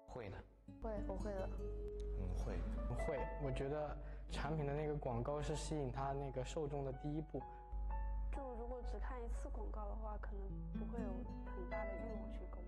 会的。 我会的。 会。 会。我觉得产品的那个广告是吸引他那个受众的第一步。 就如果只看一次广告的话，可能不会有很大的欲望去购买。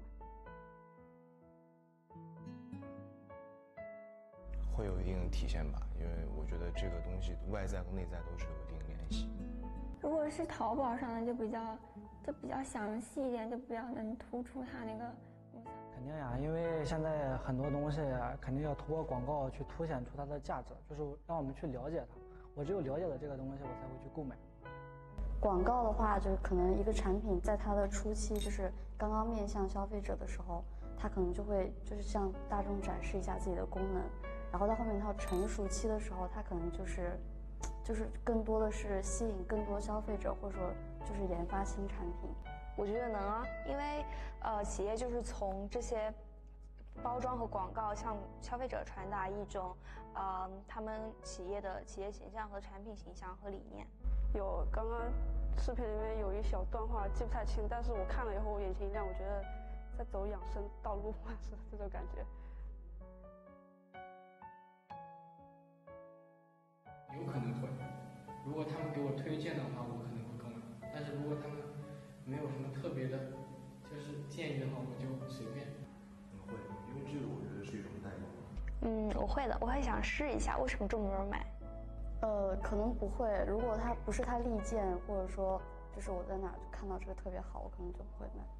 会有一定的体现吧，因为我觉得这个东西外在和内在都是有一定联系。 如果是淘宝上的就比较详细一点，就比较能突出它那个功效。 肯定呀，因为现在很多东西肯定要通过广告去凸显出它的价值，就是让我们去了解它。我只有了解了这个东西，我才会去购买。 广告的话，就是可能一个产品在它的初期，就是刚刚面向消费者的时候，它可能就会就是向大众展示一下自己的功能，然后到后面它成熟期的时候，它可能就是更多的是吸引更多消费者，或者说就是研发新产品。 我觉得能啊，因为企业就是从这些包装和广告向消费者传达一种他们企业的企业形象和产品形象和理念。 有刚刚视频里面有一小段话记不太清，但是我看了以后我眼前一亮，我觉得在走养生道路是这种感觉。 有可能会，如果他们给我推荐的话，我可能会购买。但是如果他们没有什么特别的，就是建议的话，我就随便。 会，因为这个我觉得是一种代用。 我会的，我会想试一下，为什么这么多人买？ 可能不会。如果它不是它利剑，或者说就是我在哪就看到这个特别好，我可能就不会买。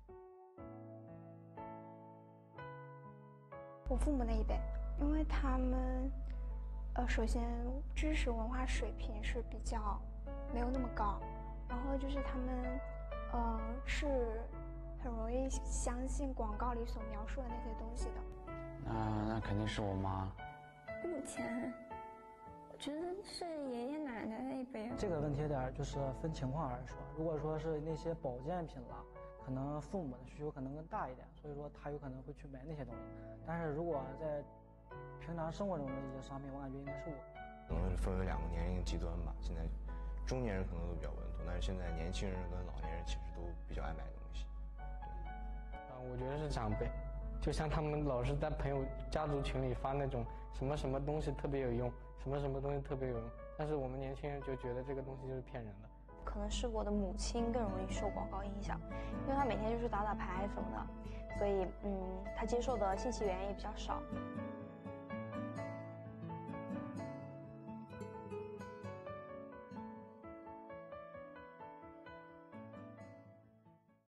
我父母那一辈，因为他们首先知识文化水平是比较没有那么高，然后就是他们是很容易相信广告里所描述的那些东西的。 那肯定是我妈。 目前我觉得是爷爷奶奶那一辈。 这个问题点就是分情况而说，如果说是那些保健品了，可能父母的需求可能更大一点，所以说他有可能会去买那些东西。但是如果在平常生活中的一些商品，我感觉应该是我。 可能是分为两个年龄极端吧。现在中年人可能都比较稳妥，但是现在年轻人跟老年人其实都比较爱买东西。 我觉得是长辈，就像他们老是在朋友家族群里发那种什么什么东西特别有用，什么什么东西特别有用，但是我们年轻人就觉得这个东西就是骗人的。 可能是我的母亲更容易受广告影响，因为她每天就是打打牌什么的，所以她接受的信息源也比较少。